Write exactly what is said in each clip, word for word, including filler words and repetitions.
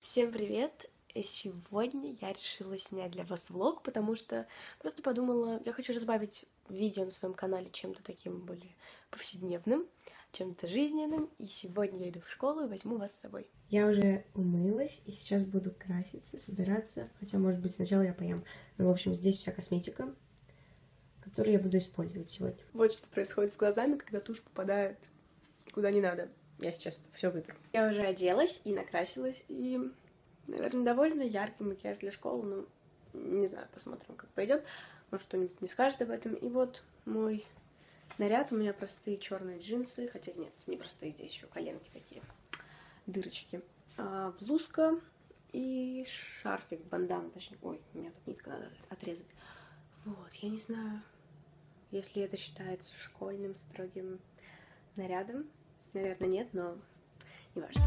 Всем привет! И сегодня я решила снять для вас влог, потому что просто подумала, я хочу разбавить видео на своем канале чем-то таким более повседневным, чем-то жизненным, и сегодня я иду в школу и возьму вас с собой. Я уже умылась и сейчас буду краситься, собираться, хотя, может быть, сначала я поем. Ну, в общем, здесь вся косметика, которую я буду использовать сегодня. Вот что происходит с глазами, когда тушь попадает куда не надо. Я сейчас все вытру. Я уже оделась и накрасилась, и, наверное, довольно яркий макияж для школы, но не знаю, посмотрим, как пойдет. Может, кто-нибудь не скажет об этом. И вот мой наряд. У меня простые черные джинсы, хотя нет, не простые, здесь еще коленки такие, дырочки. А, блузка и шарфик, бандана, точнее. Ой, у меня тут нитка, надо отрезать. Вот, я не знаю, если это считается школьным строгим нарядом. Наверное, нет, но не важно.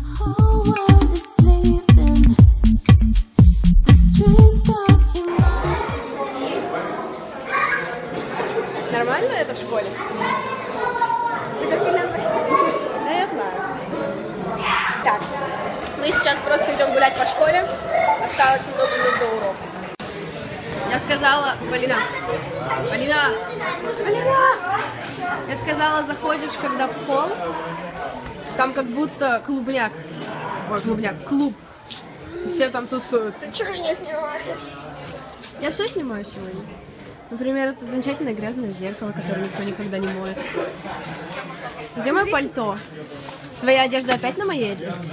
Нормально это в школе? Да, я знаю. Так, мы сейчас просто идем гулять по школе. Осталось немного минут до урока. Я сказала, Полина, Полина, Полина! Я сказала, заходишь, когда в холл, там как будто клубняк. Ой, клубняк, клуб. Все там тусуются. Чего меня снимаешь? Я все снимаю сегодня. Например, это замечательное грязное зеркало, которое никто никогда не моет. Где мое пальто? Твоя одежда опять на моей одежде?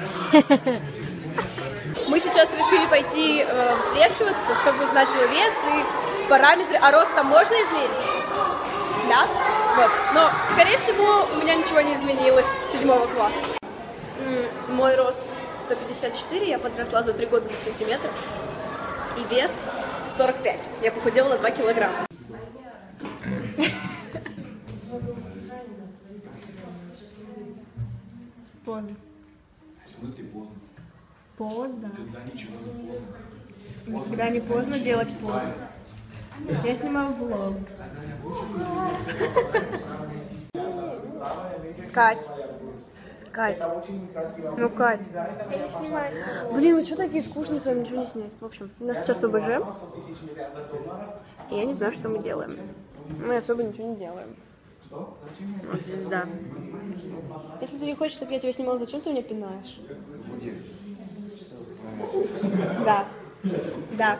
Мы сейчас решили пойти э, взвешиваться, чтобы узнать свой вес и параметры. А рост там можно измерить? Да? Вот. Но, скорее всего, у меня ничего не изменилось с седьмого класса. М-м, мой рост сто пятьдесят четыре, я подросла за три года на сантиметр. И вес сорок пять. Я похудела на два килограмма. Поза. В смысле поздно? Поза. Когда ничего не поздно. Когда не поздно делать позу. Я снимаю влог. Кать. Кать. Ну, Кать. Я не снимаю. Блин, вы что такие скучные, с вами ничего не снять? В общем, у нас сейчас о бэ жэ. И я не знаю, что мы делаем. Мы особо ничего не делаем. Вот звезда. Если ты не хочешь, чтобы я тебя снимала, зачем ты меня пинаешь? Да. Да.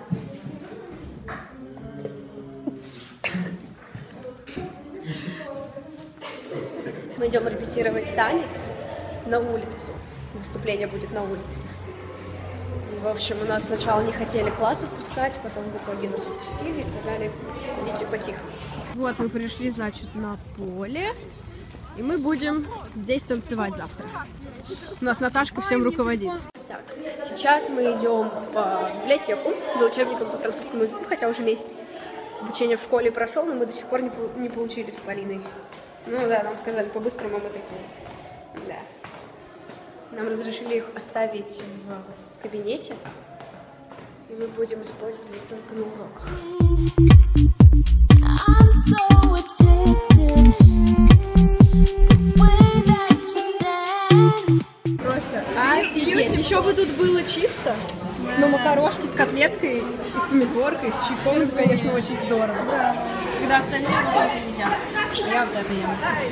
Мы идем репетировать танец на улицу. Выступление будет на улице. В общем, у нас сначала не хотели класс отпускать, потом в итоге нас отпустили и сказали, идите потихо. Вот мы пришли, значит, на поле. И мы будем здесь танцевать завтра. У нас Наташка всем руководит. Так, сейчас мы идем в библиотеку за учебником по французскому языку, хотя уже месяц обучения в школе прошел, но мы до сих пор не, не получили с Полиной. Ну да, нам сказали по-быстрому, мы такие. Да. Нам разрешили их оставить в кабинете, и мы будем использовать только на уроках. Просто офигеть. Еще бы тут было чисто, но макарошки с котлеткой и с помидоркой, с чайком, это, конечно, очень здорово. Да. Когда остальные вот это едят, а я вот это ем.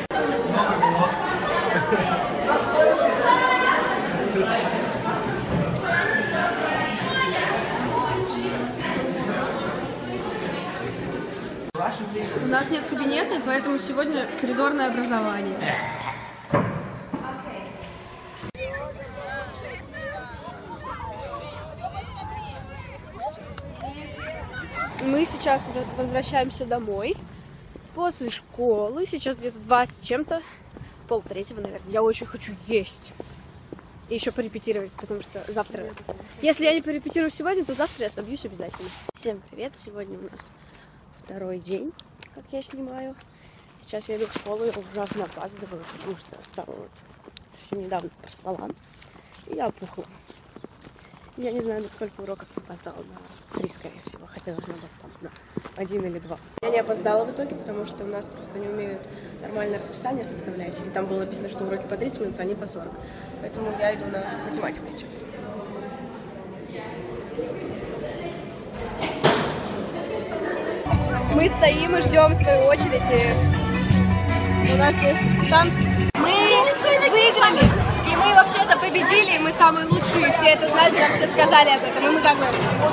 У нас нет кабинета, поэтому сегодня коридорное образование. Мы сейчас возвращаемся домой после школы. Сейчас где-то два с чем-то, пол третьего, наверное. Я очень хочу есть. И еще порепетировать, потому что завтра... Если я не порепетирую сегодня, то завтра я собьюсь обязательно. Всем привет! Сегодня у нас второй день, как я снимаю. Сейчас я иду в школу, я ужасно опаздываю, потому что стала вот совсем недавно проспала. И я опухла. Я не знаю, на сколько уроков я опоздала, на три, скорее всего, хотя должна быть там на один или два. Я не опоздала в итоге, потому что у нас просто не умеют нормальное расписание составлять. И там было написано, что уроки по тридцать минут, а не по сорок. Поэтому я иду на математику сейчас. Мы стоим и ждем свою очередь, и у нас здесь танцы. Мы выиграли, и мы вообще-то победили, и мы самые лучшие, и все это знают, и нам все сказали об этом, и мы как бы...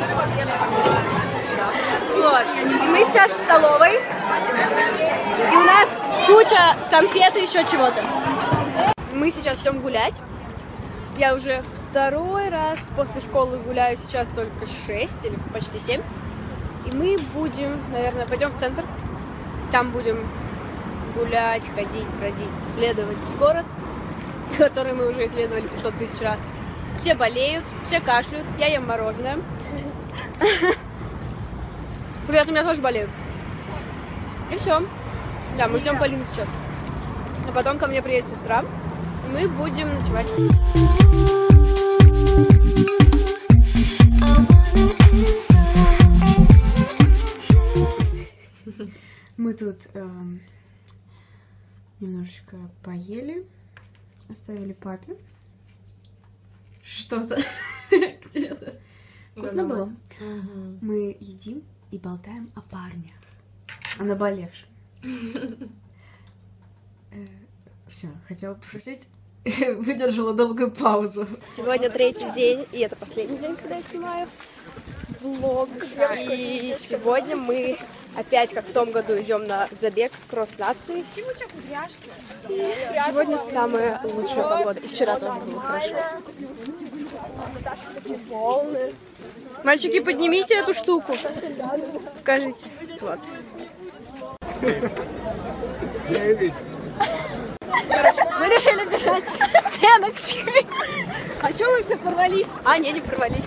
Вот. И мы сейчас в столовой, и у нас куча конфет и еще чего-то. Мы сейчас идем гулять. Я уже второй раз после школы гуляю, сейчас только шесть или почти семь. И мы будем, наверное, пойдем в центр. Там будем гулять, ходить, бродить, исследовать город, который мы уже исследовали пятьсот тысяч раз. Все болеют, все кашляют, я ем мороженое. Ребята, у меня тоже болеют. И все. Да, мы ждем Полину сейчас. А потом ко мне приедет сестра. И мы будем ночевать. Мы тут эм, немножечко поели, оставили папе что-то где-то. Вкусно было? Угу. Мы едим и болтаем о парне, о наболевшем. Все, хотела пошутить, выдержала долгую паузу. Сегодня третий день, и это последний день, когда я снимаю влог. И сегодня мы опять, как в том году, идем на забег кросс нации. И сегодня самая лучшая погода. И вчера тоже было хорошо. Мальчики, поднимите эту штуку. Покажите. Вот. Мы решили бежать стеночкой. А чё мы все порвались? А, не, не порвались.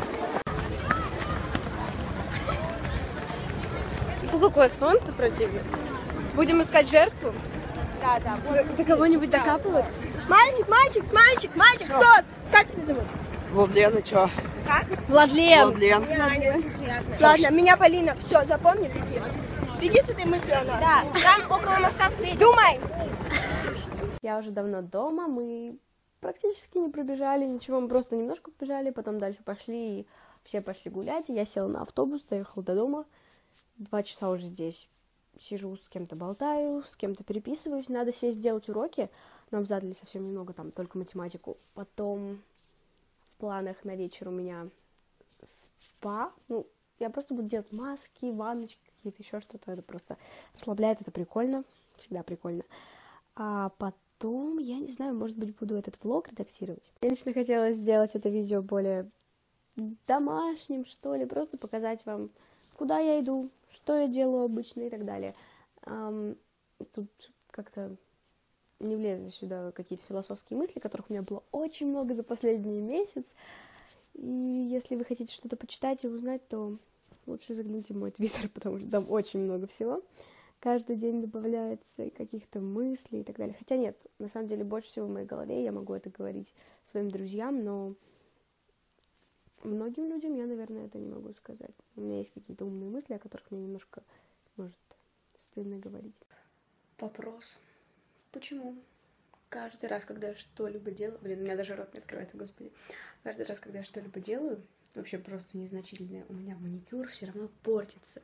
Фу, какое солнце противное. Будем искать жертву? Да, да. До, до кого-нибудь докапываться? Мальчик, мальчик, мальчик, мальчик, сос! Как тебя зовут? Владлен, и чё? Как? Владлен. Владлен. Ладно, меня Полина. Все, запомни, беги. Беги с этой мыслью о нас. Да, там около моста встретимся. Думай! Я уже давно дома, мы практически не пробежали ничего, мы просто немножко побежали, потом дальше пошли, и все пошли гулять, и я села на автобус, доехала до дома, два часа уже здесь сижу, с кем-то болтаю, с кем-то переписываюсь, надо сесть сделать уроки, нам задали совсем немного, там, только математику, потом в планах на вечер у меня спа, ну, я просто буду делать маски, ванночки, какие-то еще что-то, это просто расслабляет, это прикольно, всегда прикольно, а потом Потом, я не знаю, может быть, буду этот влог редактировать. Я лично хотела сделать это видео более домашним, что ли, просто показать вам, куда я иду, что я делаю обычно и так далее. Um, тут как-то не влезли сюда какие-то философские мысли, которых у меня было очень много за последний месяц. И если вы хотите что-то почитать и узнать, то лучше загляните в мой твиттер, потому что там очень много всего. Каждый день добавляется каких-то мыслей и так далее. Хотя нет, на самом деле больше всего в моей голове, я могу это говорить своим друзьям, но многим людям я, наверное, это не могу сказать. У меня есть какие-то умные мысли, о которых мне немножко, может, стыдно говорить. Вопрос. Почему? Каждый раз, когда я что-либо делаю... Блин, у меня даже рот не открывается, господи. Каждый раз, когда я что-либо делаю, вообще просто незначительное, у меня маникюр все равно портится.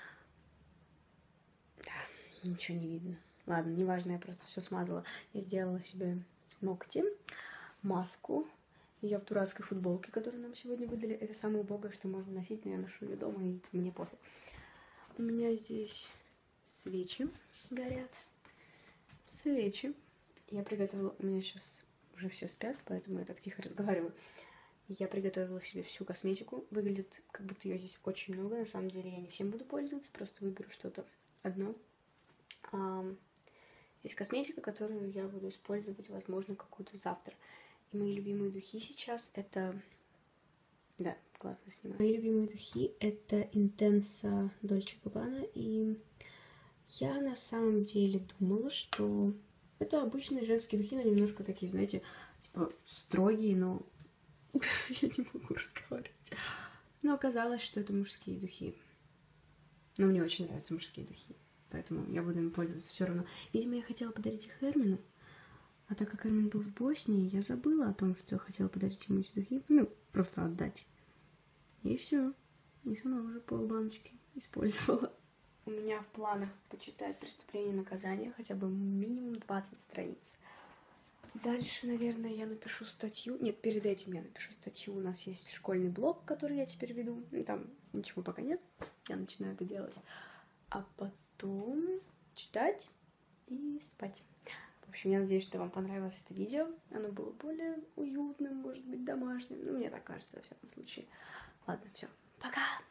Ничего не видно. Ладно, неважно, я просто все смазала. Я сделала себе ногти, маску. Я в дурацкой футболке, которую нам сегодня выдали. Это самое убогое, что можно носить, но я ношу ее дома, и мне пофиг. У меня здесь свечи горят. Свечи. Я приготовила... У меня сейчас уже все спят, поэтому я так тихо разговариваю. Я приготовила себе всю косметику. Выглядит, как будто ее здесь очень много. На самом деле я не всем буду пользоваться, просто выберу что-то одно. Um, здесь косметика, которую я буду использовать, возможно, какую-то завтра. И мои любимые духи сейчас это... Да, классно снимаю. Мои любимые духи это Intensa Dolce Gabbana. И я на самом деле думала, что это обычные женские духи, но немножко такие, знаете, типа строгие, но... Я не могу разговаривать. Но оказалось, что это мужские духи. Но мне очень нравятся мужские духи. Поэтому я буду им пользоваться все равно. Видимо, я хотела подарить их Эрмину. А так как Эрмин был в Боснии, я забыла о том, что я хотела подарить ему эти духи. Ну, просто отдать. И все. И сама уже полбаночки использовала. У меня в планах почитать «Преступление и наказание», хотя бы минимум двадцать страниц. Дальше, наверное, я напишу статью. Нет, перед этим я напишу статью. У нас есть школьный блог, который я теперь веду. Там ничего пока нет. Я начинаю это делать. А потом читать и спать. В общем, я надеюсь, что вам понравилось это видео. Оно было более уютным, может быть, домашним. Ну, мне так кажется, во всяком случае. Ладно, все. Пока!